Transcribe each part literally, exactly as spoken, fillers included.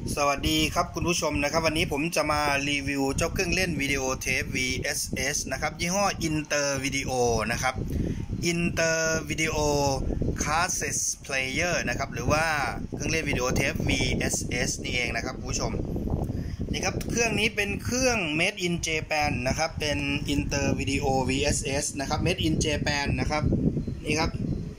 สวัสดีครับคุณผู้ชมนะครับวันนี้ผมจะมารีวิวเจ้าเครื่องเล่นวิดีโอเทป วี เอส เอส นะครับยี่ห้อ Inter Video นะครับ Inter Video Cassette Player นะครับหรือว่าเครื่องเล่นวิดีโอเทป วี เอส เอส นี่เองนะครับคุณผู้ชมนี่ครับเครื่องนี้เป็นเครื่อง Made in Japan นะครับเป็น Inter Video วี เอส เอส นะครับ Made in Japan นะครับนี่ครับ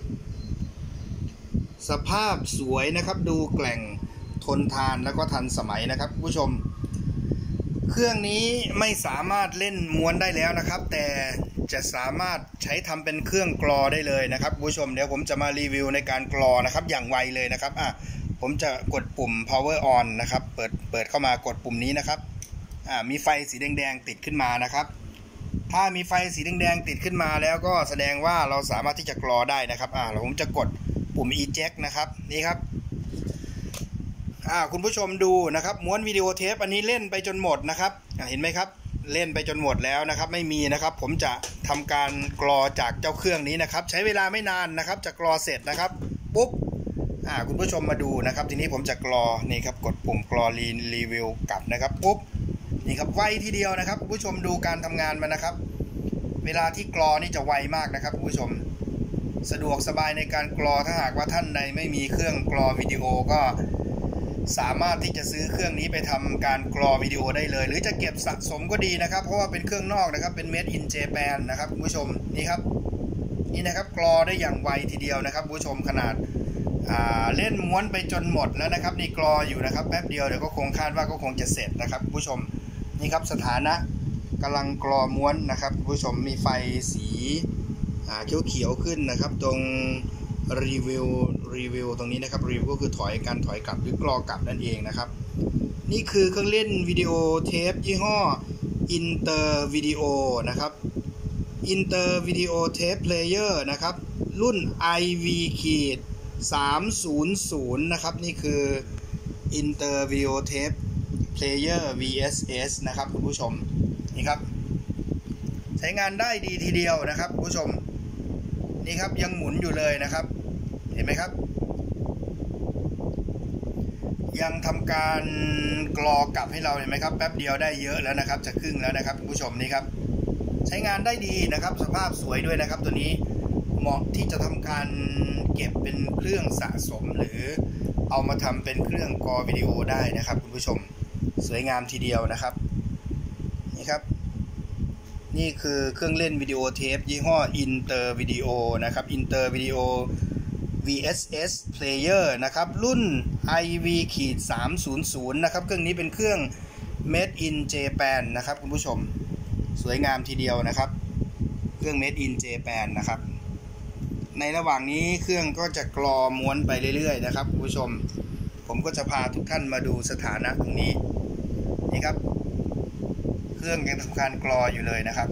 สภาพสวยนะครับดูแกร่งทนทานแล้วก็ทันสมัยนะครับผู้ชมเครื่องนี้ไม่สามารถเล่นม้วนได้แล้วนะครับแต่จะสามารถใช้ทำเป็นเครื่องกรอได้เลยนะครับผู้ชมเดี๋ยวผมจะมารีวิวในการกรอนะครับอย่างไวเลยนะครับอ่ะผมจะกดปุ่ม power on นะครับเปิดเปิดเข้ามากดปุ่มนี้นะครับอ่ามีไฟสีแดงๆติดขึ้นมานะครับถ้ามีไฟสีแดงๆติดขึ้นมาแล้วก็แสดงว่าเราสามารถที่จะกรอได้นะครับอ่าผมจะกดปุ่ม eject นะครับนี่ครับอ่าคุณผู้ชมดูนะครับม้วนวิดีโอเทปอันนี้เล่นไปจนหมดนะครับเห็นไหมครับเล่นไปจนหมดแล้วนะครับไม่มีนะครับผมจะทำการกรอจากเจ้าเครื่องนี้นะครับใช้เวลาไม่นานนะครับจะกรอเสร็จนะครับปุ๊บอ่าคุณผู้ชมมาดูนะครับทีนี้ผมจะกรอนี่ครับกดปุ่มกรอรีรีวิวกลับนะครับปุ๊บนี่ครับไวทีเดียวนะครับคุณผู้ชมดูการทำงานมันนะครับเวลาที่กรอนี่จะไวมากนะครับคุณผู้ชมสะดวกสบายในการกรอถ้าหากว่าท่านใดไม่มีเครื่องกรอวิดีโอก็สามารถที่จะซื้อเครื่องนี้ไปทำการกรอวิดีโอได้เลยหรือจะเก็บสะสมก็ดีนะครับเพราะว่าเป็นเครื่องนอกนะครับเป็น Made in Japan นะครับคุณผู้ชมนี่ครับนี่นะครับกรอได้อย่างไวทีเดียวนะครับคุณผู้ชมขนาดเล่นม้วนไปจนหมดแล้วนะครับนี่กรออยู่นะครับแป๊บเดียวเดี๋ยวก็คงคาดว่าก็คงจะเสร็จนะครับคุณผู้ชมนี่ครับสถานะกำลังกรอม้วนนะครับคุณผู้ชมมีไฟสีเขียวๆขึ้นนะครับตรงรีวิวรีวิวตรงนี้นะครับรีวิวก็คือถอยการถอยกลับหรือกรอกลับนั่นเองนะครับนี่คือเครื่องเล่นวิดีโอเทปยี่ห้อ Inter Video นะครับ Inter Video Tape Player นะครับรุ่น ไอ วี สามศูนย์ศูนย์ นะครับนี่คือ Inter Video Tape Player วี เอส เอส นะครับคุณผู้ชมนี่ครับใช้งานได้ดีทีเดียวนะครับคุณผู้ชมนี่ครับยังหมุนอยู่เลยนะครับเห็นไหมครับยังทำการกรอกลับให้เราเห็นไหมครับแป๊บเดียวได้เยอะแล้วนะครับจะครึ่งแล้วนะครับคุณผู้ชมนี่ครับใช้งานได้ดีนะครับสภาพสวยด้วยนะครับตัวนี้เหมาะที่จะทำการเก็บเป็นเครื่องสะสมหรือเอามาทำเป็นเครื่องกรอวิดีโอได้นะครับคุณผู้ชมสวยงามทีเดียวนะครับนี่ครับนี่คือเครื่องเล่นวิดีโอเทปยี่ห้อ Inter Video นะครับ Inter Video วี เอส เอส Player นะครับรุ่น ไอ วี สามศูนย์ศูนย์ นะครับเครื่องนี้เป็นเครื่อง Made in Japan นะครับคุณผู้ชมสวยงามทีเดียวนะครับเครื่อง Made in Japan นะครับในระหว่างนี้เครื่องก็จะกรอม้วนไปเรื่อยๆนะครับคุณผู้ชมผมก็จะพาทุกท่านมาดูสถานะตรงนี้นี่ครับเครื่องยังทำการกรออยู่เลยนะครับ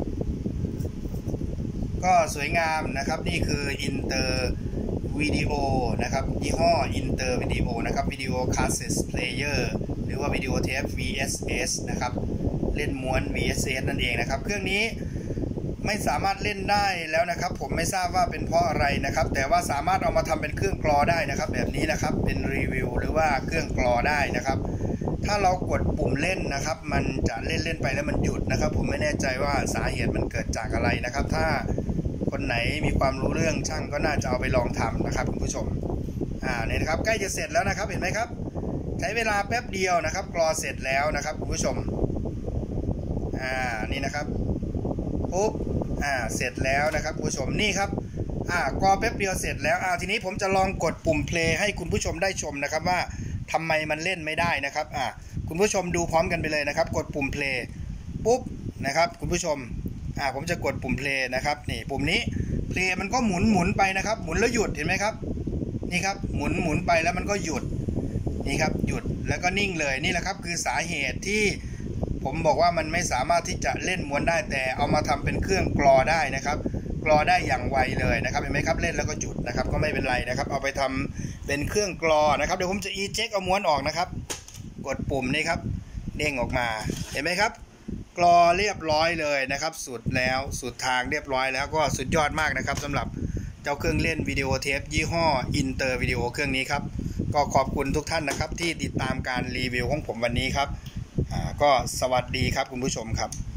ก็สวยงามนะครับนี่คือ Inter Video นะครับยี่ห้อ Inter Video นะครับ Video Cassette Player หรือว่า Video Tape วี เอส เอส นะครับเล่นม้วน วี เอส เอส นั่นเองนะครับเครื่องนี้ไม่สามารถเล่นได้แล้วนะครับผมไม่ทราบว่าเป็นเพราะอะไรนะครับแต่ว่าสามารถเอามาทำเป็นเครื่องกรอได้นะครับแบบนี้นะครับเป็นรีวิวหรือว่าเครื่องกรอได้นะครับถ้าเรากดปุ่มเล่นนะครับมันจะเล่นเล่นไปแล้วมันหยุดนะครับผมไม่แน่ใจว่าสาเหตุมันเกิดจากอะไรนะครับถ้าคนไหนมีความรู้เรื่องช่างก็น่าจะเอาไปลองทำนะครับคุณผู้ชมอ่าเนี่ยนะครับใกล้จะเสร็จแล้วนะครับเห็นไหมครับใช้เวลาแป๊บเดียวนะครับกรอเสร็จแล้วนะครับคุณผู้ชมอ่านี่นะครับปุ๊บอ่าเสร็จแล้วนะครับคุณผู้ชมนี่ครับอ่ากรอแป๊บเดียวเสร็จแล้วอ่าทีนี้ผมจะลองกดปุ่มเพลย์ให้คุณผู้ชมได้ชมนะครับว่าทำไมมันเล่นไม่ได้นะครับอ่าคุณผู้ชมดูพร้อมกันไปเลยนะครับกดปุ่มเพลย์ปุ๊บนะครับคุณผู้ชมอ่าผมจะกดปุ่มเพลย์นะครับนี่ปุ่มนี้เพลย์มันก็หมุนหมุนไปนะครับหมุนแล้วหยุดเห็นไหมครับนี่ครับหมุนหมุนไปแล้วมันก็หยุดนี่ครับหยุดแล้วก็นิ่งเลยนี่แหละครับคือสาเหตุที่ผมบอกว่ามันไม่สามารถที่จะเล่นม้วนได้แต่เอามาทำเป็นเครื่องกรอได้นะครับกรอได้อย่างไวเลยนะครับเห็นไหมครับเล่นแล้วก็หยุดนะครับก็ไม่เป็นไรนะครับเอาไปทำเป็นเครื่องกรอนะครับเดี๋ยวผมจะ eject เอาม้วนออกนะครับกดปุ่มนี้ครับเด้งออกมาเห็นไหมครับกรอเรียบร้อยเลยนะครับสุดแล้วสุดทางเรียบร้อยแล้วก็สุดยอดมากนะครับสำหรับเจ้าเครื่องเล่นวิดีโอเทปยี่ห้อ Inter Video เครื่องนี้ครับก็ขอบคุณทุกท่านนะครับที่ติดตามการรีวิวของผมวันนี้ครับอ่าก็สวัสดีครับคุณผู้ชมครับ